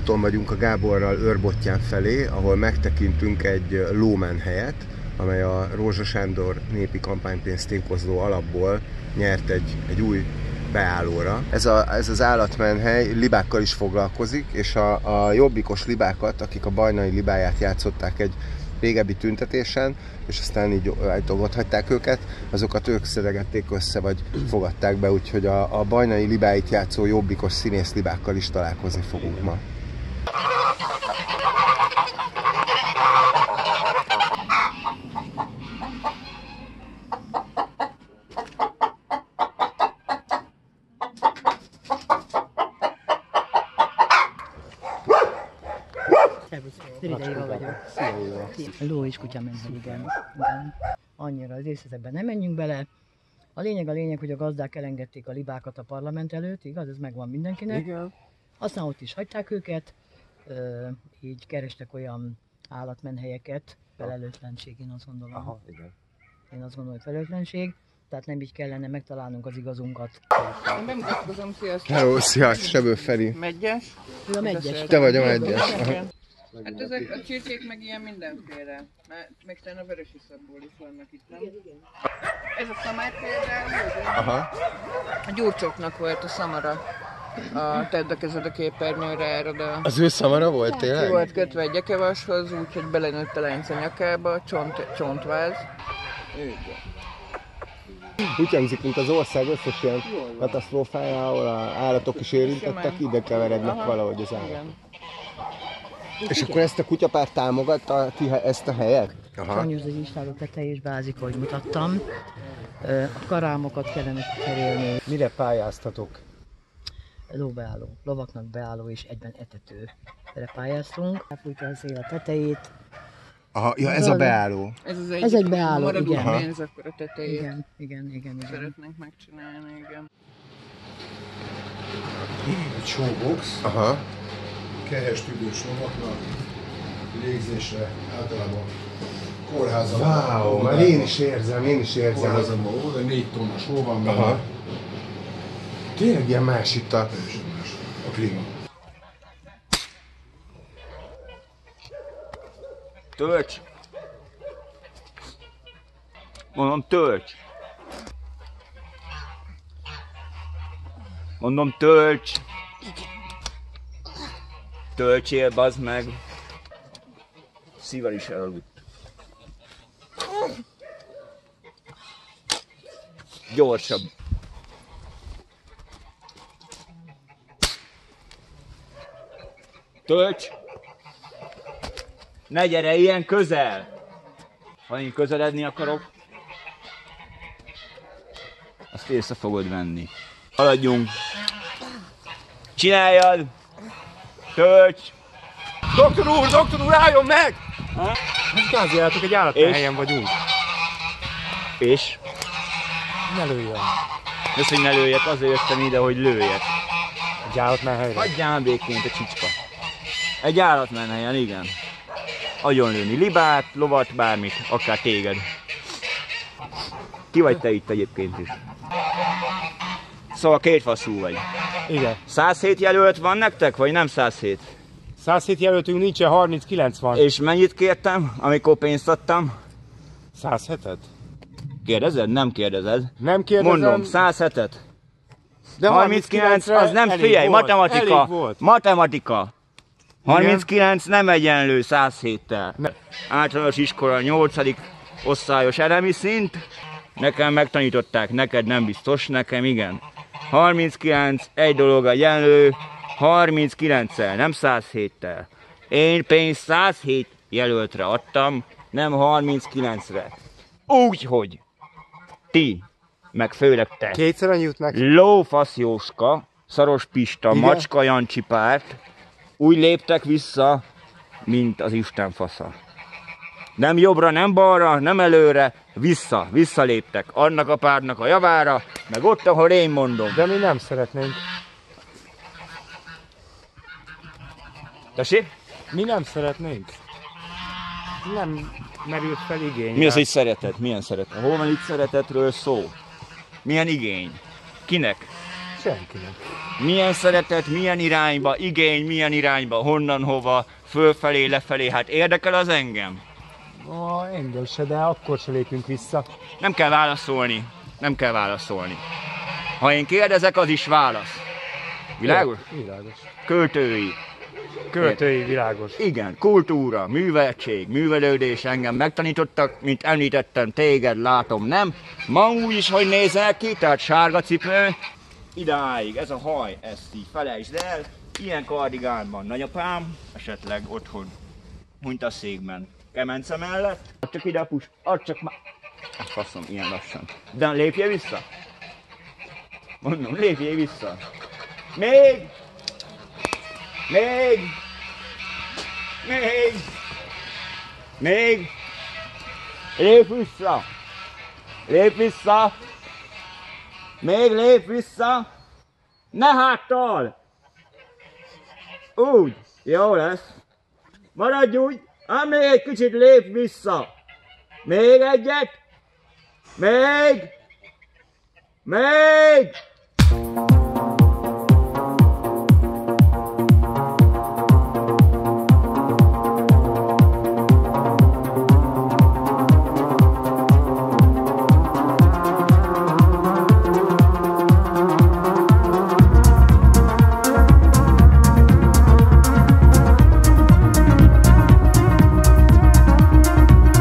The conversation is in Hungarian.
úton vagyunk a Gáborral Őrbottyán felé, ahol megtekintünk egy lómen helyet, amely a Rózsa Sándor népi kampánypénzt tékozló alapból nyert egy új beállóra. Ez az állatmenhely libákkal is foglalkozik, és a jobbikos libákat, akik a Bajnai libáját játszották egy régebbi tüntetésen, és aztán így ott hagyták őket, azokat ők szedegették össze, vagy fogadták be, úgyhogy a Bajnai libáit játszó jobbikos színész libákkal is találkozni fogunk ma. Ló és kutya menhet, igen. Annyira az részletekben nem menjünk bele. A lényeg, hogy a gazdák elengedték a libákat a parlament előtt, igaz? Ez megvan mindenkinek. Igen. Aztán ott is hagyták őket, így kerestek olyan állatmenhelyeket, felelőtlenség, én azt gondolom. Aha, igen. Én azt gondolom, hogy felelőtlenség, tehát nem így kellene megtalálnunk az igazunkat. Én bemutatkozom, sziasztok! Hello, sziasztok, Sebő Feri. Megyes. Ő a megyes. Te vagy a megyes. Hát ezek a csirkék meg ilyen mindenféle, mert még talán a vörösi szabból is vannak itt, nem? Igen. Ez a szamár például, Aha. a Gyurcsóknak volt a szamara. Tedd a kezed a képernyőre erre, de... Az ő szamara volt tényleg? Ki volt kötve egy gyekevashoz, úgyhogy belenőtt a lence nyakába, csontváz. Úgy hangzik, mint az ország összes ilyen katasztrófája, ahol az állatok is érintettek, ide keverednek valahogy az állatok. És akkor ezt a kutyapárt támogatta ezt a helyet? Sajnos az installó tetejé is bázik, ahogy mutattam. A karámokat kellene cserélni. Mire pályáztatok? Lóbeálló, lovaknak beálló és egyben etető. Erre pályáztunk. Elfújta a szél a tetejét. Aha, ja, ez a beálló. Ez egy beálló, maradó igen. pénz, akkor a tetejét. Igen. Szeretnénk megcsinálni, igen. Egy showbox. Aha. Kehelyes tüdős lovaknak, légzésre, általában kórházban. Wow, már én is érzem. Kórházban oda 4 tonnas hó van benne. Aha. Tényleg ilyen más itt a... A klíma. Tölts! Mondom, tölts! Mondom, tölts! Töltsél, bazd meg! Szível is elaludt. Gyorsabb! Tölts! Ne gyere ilyen közel! Ha én közeledni akarok, azt észre fogod venni. Haladjunk! Csináljad! Tölts! Doktor úr, álljon meg! Káziátok, egy állatmenhelyen vagyunk. És? Ne lőjön. Ezt, hogy ne lőjek, azért jöttem ide, hogy lőjek. Egy állatmenhelyre? Hagyjál békén, te csicska. Egy állatmenhelyen, igen. Agyon lőni libát, lovat, bármit, akár téged. Ki vagy te itt egyébként is? Szóval kétfaszú vagy. Igen. 107 jelölt van nektek, vagy nem 107? 107 jelöltünk nincsen, 39 van. És mennyit kértem, amikor pénzt adtam? 107-et? Kérdezed? Nem kérdezed. Nem kérdezem. Mondom, 107-et. De 39 az nem, figyelj, volt, matematika. Matematika. 39 nem egyenlő 107-tel. Általános iskola 8. osztályos elemi szint. Nekem megtanították, neked nem biztos, nekem igen. 39 egy dolog egyenlő 39-tel, nem 107-tel. Én pénzt 107 jelöltre adtam, nem 39-re. Úgyhogy ti, meg főleg te. Kétszer annyi jut meg. Lófasz Jóska, Szaros Pista, igen? Macska Jancsi párt úgy léptek vissza, mint az Isten fasza. Nem jobbra, nem balra, nem előre, visszaléptek annak a pártnak a javára, meg ott, ahol én mondom. De mi nem szeretnénk. Tessék? Mi nem szeretnénk. Nem merült fel igény. Mi az, hogy szeretet? Milyen szeretet? Hol van itt szeretetről szó? Milyen igény? Kinek? senkinek. Milyen szeretet, milyen irányba, igény, milyen irányba, honnan, hova, fölfelé, lefelé, hát érdekel az engem? Engem se, de akkor se lépünk vissza. Nem kell válaszolni, nem kell válaszolni. Ha én kérdezek, az is válasz. Világos? Világos. Költői. Költői, világos. Igen, kultúra, műveltség, művelődés engem megtanítottak, mint említettem, téged látom, nem? Ma úgy is, hogy nézel ki, tehát sárga cipő. Idáig, ez a haj, ezt így felejtsd el. Ilyen kardigánban nagyapám, esetleg otthon, hunyt a székben. Kemence mellett, add csak ide a pust, add csak már. Faszom, ilyen lassan. De lépjél vissza. Mondom, lépjél vissza. Még! Még! Még! Még! Lép vissza! Lép vissza! Még lép vissza! Ne háttal! Úgy! Jó lesz! Maradj úgy! Még egy kicsit lép vissza! Még egyet! Még! Még!